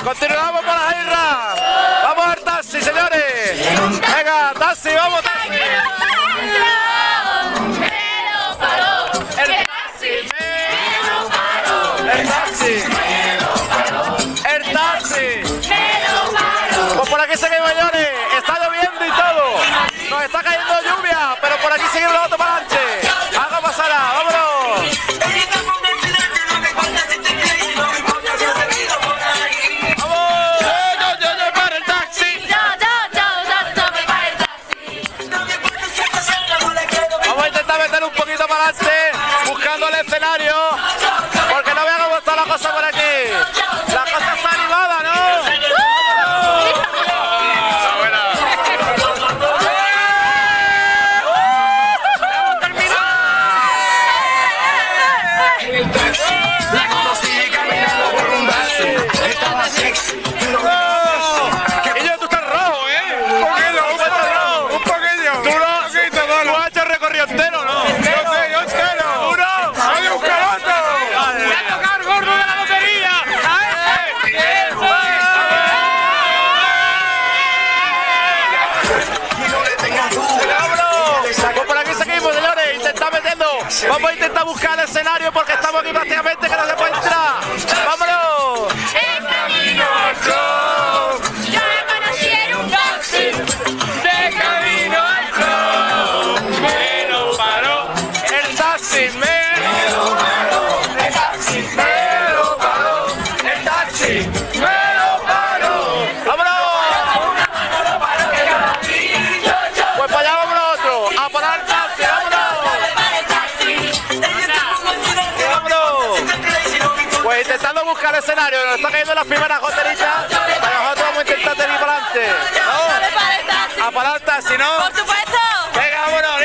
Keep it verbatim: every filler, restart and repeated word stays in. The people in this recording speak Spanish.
Continuamos por la Jairra. Vamos al taxi, señores. Venga, taxi, vamos, taxi. El taxi, el taxi, el taxi. Pues por aquí seguimos, señores. Está lloviendo y todo. Nos está cayendo lluvia, pero por aquí seguimos los otros para adelante. Algo pasará, vámonos. Buscando el escenario, porque no vean cómo está la cosa por aquí. La cosa está animada, ¿no? ¡Hemos terminado! La conocí caminando por un taxi. Estaba sexy. Y yo, tú estás rojo, ¿eh? Un poquillo, un poquito rojo. Un poquillo. Tú no, tú has hecho el recorrido entero, ¿no? Yo sé, yo entero. ¿Tú no? ¡Hay un caloto! ¡Le ha tocado el gordo de la lotería! ¡A ese! Y no le tengas duda. ¡Vámonos! Pues por aquí seguimos, señores. Intentad metiendo. Vamos a intentar buscar el escenario porque estamos aquí prácticamente que no se puede entrar. ¡Vámonos! El camino al club. Yo me conocí en un taxi. De camino al club. Me lo paró. El taxi me lo paró. El taxi me lo paró. El taxi me lo paró. ¡Vámonos! Pues para allá vamos nosotros. A parar el taxi. ¡Vámonos! ¡Vámonos! Pues intentando buscar el escenario. Nos está cayendo las primeras goteritas. Pero nosotros vamos a intentar seguir para adelante. ¿No? A parar el taxi, ¿no? Por supuesto. Venga, vámonos.